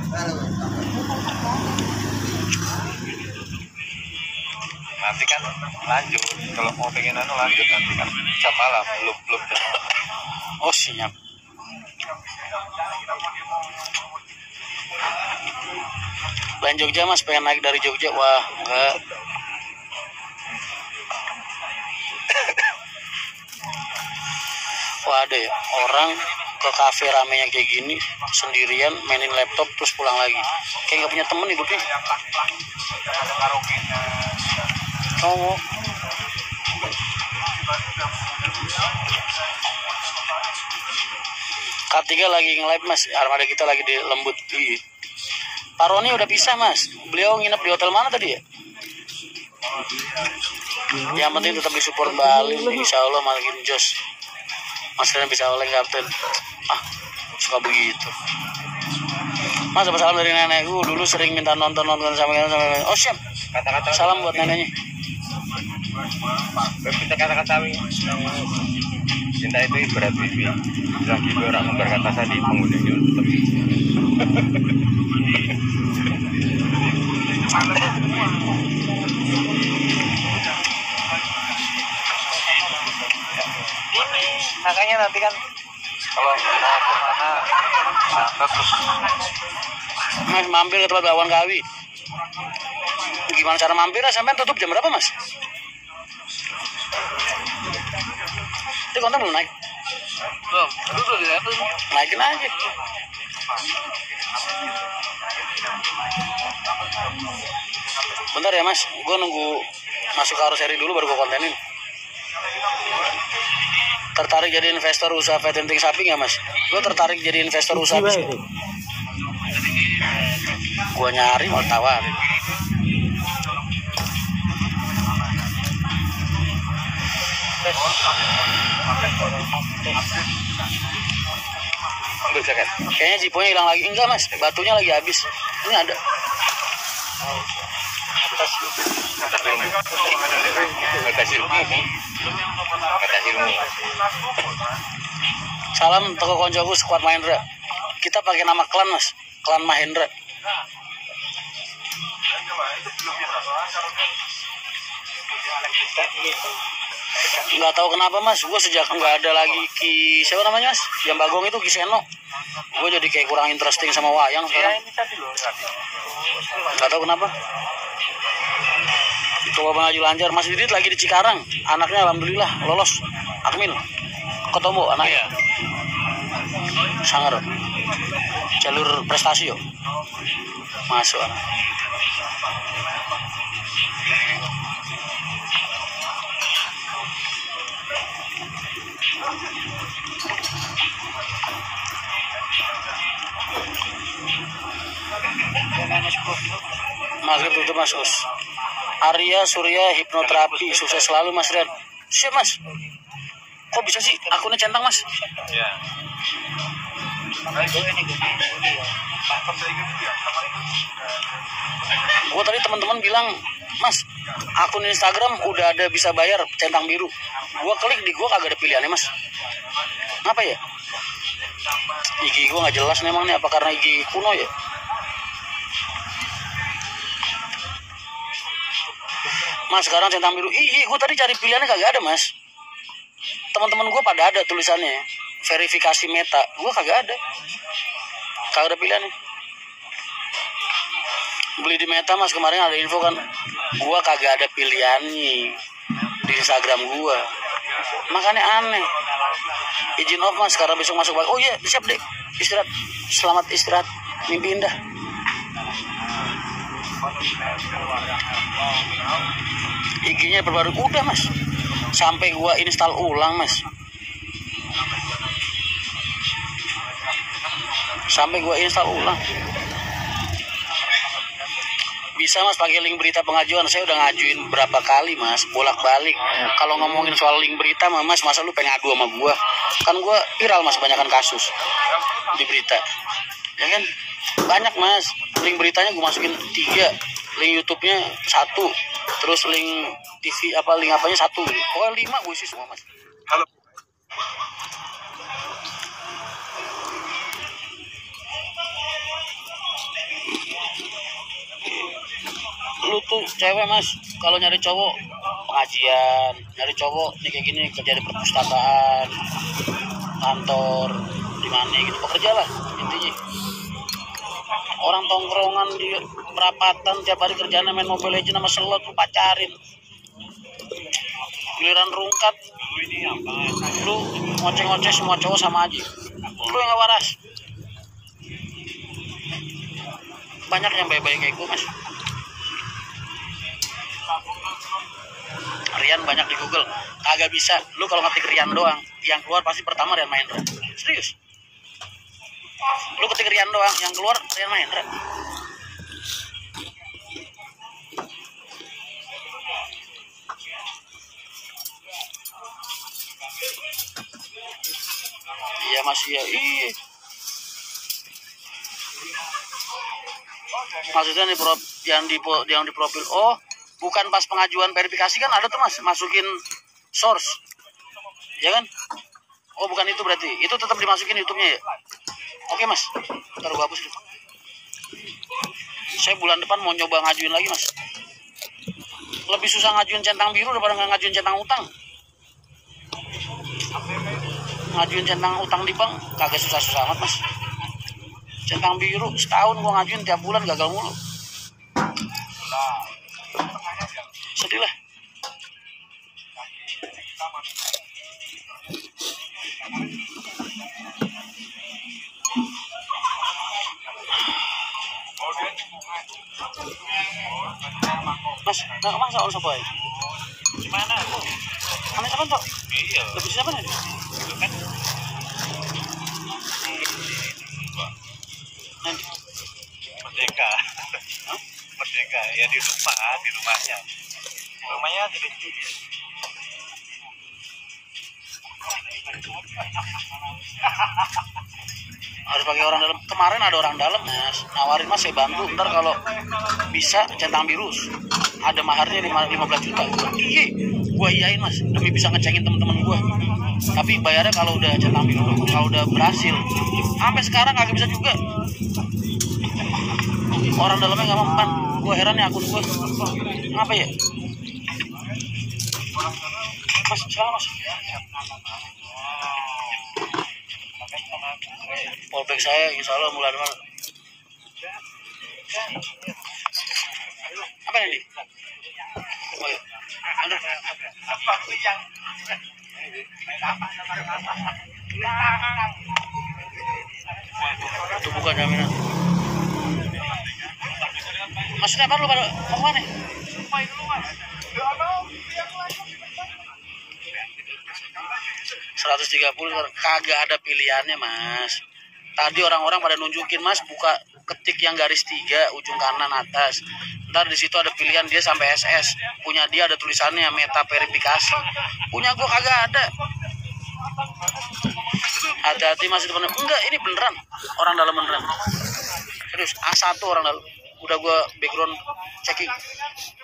Nanti kan lanjut, kalau mau pengen lanjut nanti kan jam malam, belum. Oh siap. Lain Jogja mas, pengen naik dari Jogja. Wah enggak. Wah ada ya orang ke kafe ramenya kayak gini sendirian mainin laptop terus pulang lagi, kayak nggak punya temen hidupnya. Oh. K3 lagi nge-live mas, armada kita lagi di Lembut. Pak Roni udah pisah mas, beliau nginep di hotel mana tadi ya? Yang penting tetap disupport Bali, insya Allah makin jos. Mas Ren bisa oleng kapten. Suka begitu. Mas dapat salam dari nenekku, dulu sering minta nonton sama. Oh siap. Kata-kata salam buat neneknya. Kita kata-kata cinta itu ibarat bibi. Bilang gitu orang berkata tadi penghuninya tetap. Makanya nanti kan kalau mau kemana terus Mas mampir ke tempat Bawan Kawi. Gimana cara mampir? Sampai tutup jam berapa mas? Itu konten belum naik? belum, itu udah dilihat. Naikin aja. Bentar ya mas, gue nunggu masuk ke arus seri dulu baru gue kontenin. Tertarik jadi investor usaha patenting sapi nggak mas? Gue tertarik jadi investor usaha sapi. Gue nyari mau tawarin. Ambil jaket. Kayaknya jiponya hilang lagi. Enggak mas, batunya lagi habis. Ini ada. Salam toko koncoku Squad Mahendra. Kita pakai nama klan mas, klan Mahendra. Nggak tahu kenapa mas, gue sejak nggak ada lagi siapa namanya mas, yang Bagong itu Kiseno, gue jadi kayak kurang interesting sama wayang sekarang. Nggak tahu kenapa. Coba maju lancar, Mas Didit lagi di Cikarang, anaknya alhamdulillah lolos Akmil, ketemu anaknya, sangar, jalur prestasi yo, masuk anak. Maghrib tutup mas Us. Arya Surya hipnoterapi sukses selalu mas Ren. Siap mas. Kok bisa sih akunnya centang mas? Ya. Gue tadi teman-teman bilang mas akun Instagram udah ada bisa bayar centang biru. Gue klik di gue kagak ada pilihannya mas. Ngapa ya? IG gue nggak jelas memang nih, apa karena IG kuno ya? Mas sekarang centang biru. Gue tadi cari pilihannya kagak ada mas. Teman-teman gue pada ada tulisannya verifikasi meta, gue kagak ada pilihannya. Beli di meta mas, kemarin ada info kan, gue kagak ada pilihannya di Instagram gue, makanya aneh. Izin off mas karena besok masuk pagi. Oh iya siap deh, istirahat, selamat istirahat, mimpi indah. IG-nya perbaru udah mas, sampai gua install ulang mas, bisa mas pakai link berita pengajuan. Saya udah ngajuin berapa kali mas, bolak-balik. Kalau ngomongin soal link berita mas, masa lu pengen adu sama gua? Kan gua viral mas, banyakan kasus di berita ya kan, banyak mas. Link beritanya gua masukin 3, link YouTube-nya 1, terus link TV link apanya 1, pokoknya 5 gue isi semua mas. Halo. lu cewek mas, kalau nyari cowok pengajian, nyari cowok nih kayak gini kerja di perpustakaan, kantor, di mana gitu, pekerja lah intinya. Orang tongkrongan di perapatan tiap hari kerjaan main Mobile Legends sama slot, lu pacarin. Giliran rungkat, lu ngoceh-ngoceh semua cowok sama aja. Lu yang gak waras. Banyak yang baik-baik kayak gue mas. Rian banyak di Google, kagak bisa. Lu kalau ngetik Rian doang, yang keluar pasti pertama Rian Mahendra. Serius. Lu ketik Rian doang, yang keluar Rian Mahendra. Iya mas, iya. Maksudnya yang di profil. Oh, bukan pas pengajuan verifikasi kan ada tuh mas, masukin source, ya kan? Oh bukan itu berarti, itu tetap dimasukin YouTube-nya ya? Oke mas, ntar gua hapus. Saya bulan depan mau nyoba ngajuin lagi mas. Lebih susah ngajuin centang biru daripada ngajuin centang utang. Ngajuin centang utang di bank kagak susah-susah amat mas. Centang biru setahun gua ngajuin tiap bulan gagal mulu. Sedih lah. Mas, nggak masa orang sopoy. Gimana tuh? Mana siapa tuh? Iya. Lebih siapa nih? Itu kan. Nanti. Merdeka. Hah? Merdeka ya di rumahnya. Rumahnya di situ. Harus pakai orang dalam. Kemarin ada orang dalam mas, nawarin mas saya bantu. Ntar kalau bisa centang biru, ada maharnya 15 juta. Iya, gua iyain mas, demi bisa ngecengin temen-temen gua. Tapi bayarnya kalau udah centang biru, kalau udah berhasil. Sampai sekarang kagak bisa juga. Orang dalamnya nggak mempan. Gua heran ya akun gua. Ngapa ya? Mas, silakan mas. Polback saya insya Allah mulai depan. Apa ini? Oh ya. Aduh. Itu bukan jaminan. Maksudnya apa lu pada mau kemana? 130 kagak ada pilihannya mas. Tadi orang-orang pada nunjukin mas, buka ketik yang garis 3 ujung kanan atas. Ntar di situ ada pilihan dia sampai SS. Punya dia ada tulisannya meta verifikasi. Punya gua kagak ada. Hati-hati mas depan. Enggak, ini beneran orang dalam beneran. Serius A1 orang dalam. Udah gua background checking.